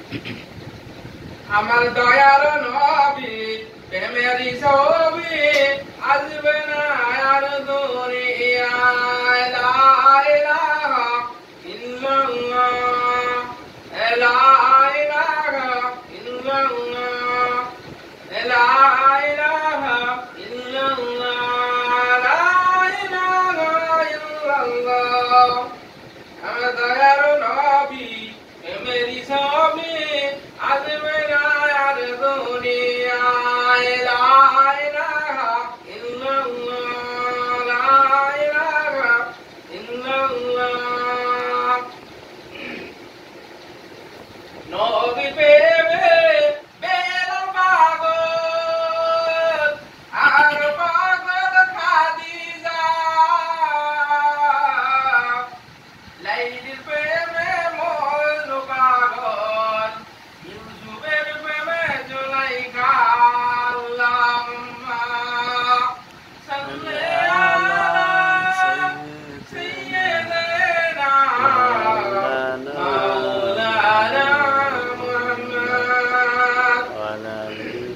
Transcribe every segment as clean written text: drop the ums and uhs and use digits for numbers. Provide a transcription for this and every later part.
আমার দয়ার নবী প্রেমেরই ছবি আসবে না আর দুনিয়ায় লা ইলাহা ইল্লাল্লাহ লা ইলাহা ইল্লাল্লাহ লা ইলাহা ইল্লাল্লাহ লা ইলাহা ইল্লাল্লাহ আমার দয়ার নবী প্রেমেরই ছবি আসবে না আর দুনিয়ায় লা ইলাহা ইল্লাল্লাহ লা ইলাহা ইল্লাল্লাহ নবী প্রেমে বেল পাগল আর পাগল খাদিজা লাইলির প্রেমে মজনু পাগল ইউসুফের প্রেমে জুলাইখা আল্লাহুম্মা সাল্লি আলা সাইয়্যিদিনা মাওলানা মুহাম্মদ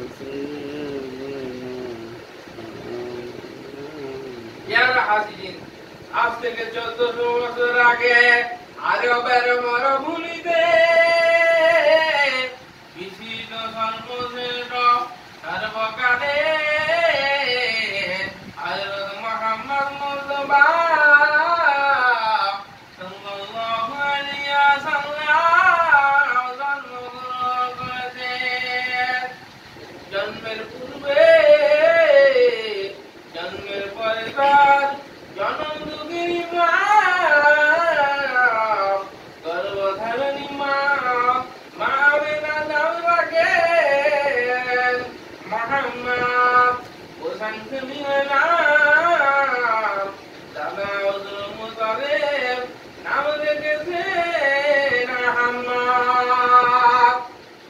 ইয়ারা হাজিরিন আজ থেকে 1400 বছর আগে আরবের মরুভূমিতে বিশিষ্ট সর্বশ্রেষ্ঠ সর্বকালে হযরত মুহাম্মদ মুস্তাফা সাল্লাল্লাহু আলাইহি ওয়াসাল্লাম জন্মগ্রহণ করেছেন। জন্মের পূর্বে জন্মের পরে তার জনম দুঃখের মা গর্ভধারণী মা বেনা নাম রাখেন মুহাম্মদ হোসেন নাম দাদা আব্দুল মুতালিব নাম রেখেছেন আহমদ।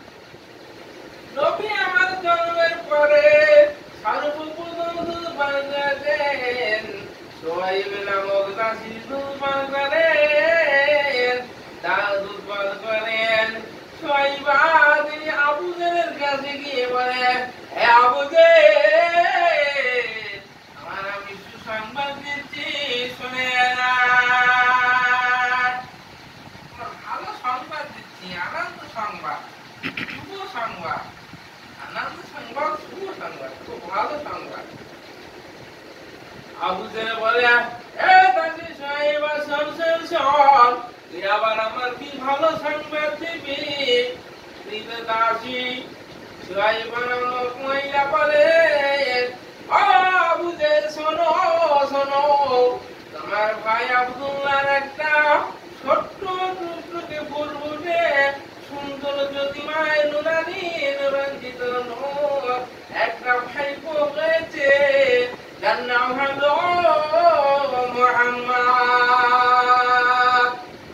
নবী আমার জন্মের পরে সর্বপ্রথম দুধ পান করেন সোহাইব নামক দাসী দুধ পান করেন দুধ পান করেন সোহাইবা তিনি আবু জেলের কাছে গিয়ে বলে হে আবু জেল আমার আমি সুসংবাদ দিচ্ছি শুনে না ভালো সংবাদ দিচ্ছি আনন্দ সংবাদ শুভ সংবাদ আনন্দ সংবাদ শুভ সংবাদ খুব ভালো সংবাদ। আবু জেল বলে এ দাসী সোহাইবা শোন তুই আবার আমার কি ভালো সংবাদ দিবি? তুই তো দাসী সোহাইবা নামক মহিলা বলে আবু জেল শোনো শোনো তোমার ভাই আব্দুল্লাহর একটা ছোট্ট টুকটুকে বুলবুলে সুন্দর জ্যোতিমায় নুরানি রঞ্জিত একটা ভাইপো হয়েছে যার নাম হলো মুহাম্মদ।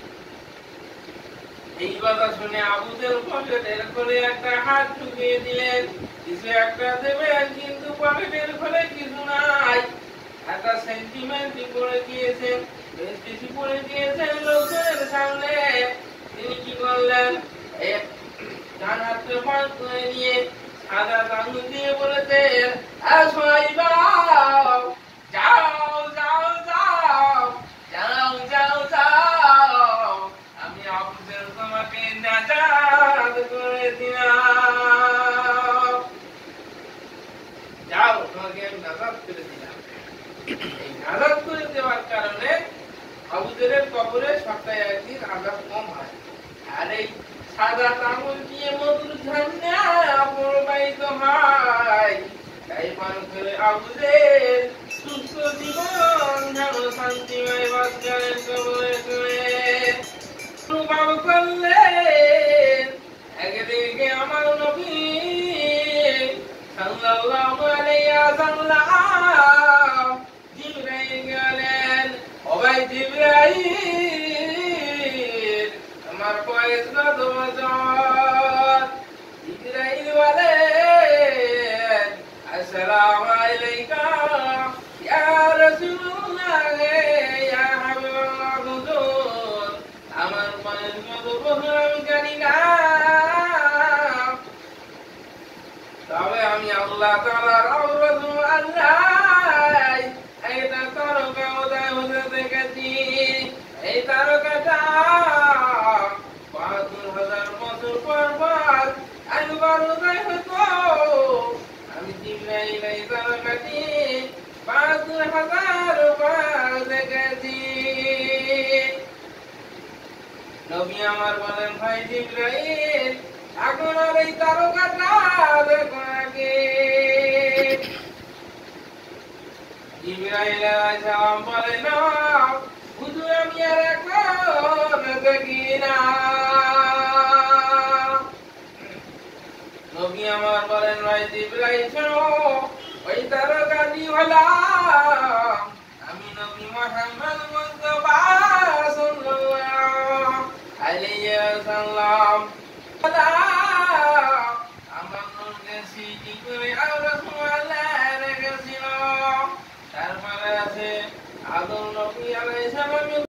এই কথা শুনে আবু জেল পকেটের করে একটা হাত ঢুকিয়ে দিলেন, কিছু একটা দেবেন কিন্তু পকেটের করে কিছু নাই। একটা সেন্টিমেন্ট করে দিয়েছেন, বেশ বেশি করে দিয়েছেন লোকের সামনে। তিনি কি করলেন ডান হাতে ফাঁক করে নিয়ে সাদা আঙুল দিয়ে বলেছেন সোহাইবা যাও যাও যাও যাও যাও যাও আমি আবু জেল তোমাকে নাজাত করে দিলাম। যাও তোমাকে আমি নাজাত করে দিলাম। এই নাজাত করে দেওয়ার কারণে আবু জেলের কবরে সপ্তাহে একদিন আযাব কম হয়। আর এই সাদা আঙুল দিয়ে মধুর ঝর্ণা প্রবাহিত হয়। তাই পান করে আবু জেল সুস্থ জীবন যেন শান্তিময় বাস করেন কবরে শুয়ে। অনুভব করলেন একদিকে আমার নবী সাল্লাল্লাহু আলাইহি ওয়াসাল্লাম জিবরাইল গেলেন, ও ভাই জিবরাইল আমার বয়স কত বছর? জিবরাইল বলেন আসসালামু আলাইকা ইয়া রাসূলুল্লাহ ইয়া হাবিবাল্লাহ হুজুর আমার বয়স কত বছর আমি জানি না। আমি আল্লাহ তাআলার রাসূল আল্লাহ একটা তারকা উদয় হতে দেখেছি। এই তারকাটা ৭২,০০০ বছর পর একবার উদয় হতো। আমি জিবরাইল এই তারকাটি ৭২,০০০ বার দেখেছি। নবী আমার বলেন, ভাই জিবরাইল, এখন আর এই তারকাটা দেখো আগে। জিবরাইল আলাইহিস সালাম বলেন, না হুজুর, আমি আর এখন দেখি না। নবী আমার বলেন, ভাই জিবরাইল, শোনো, ওই তারকাটি হলাম আমি নবী মুহাম্মদ মুস্তাফা সাল্লাল্লাহু আলাইহি ওয়াসাল্লাম। আমার নূরকে সৃষ্টি করে আল্লাহ রেখেছিল। তারপরে আছে আদম নবী আলাইহিস সালাম।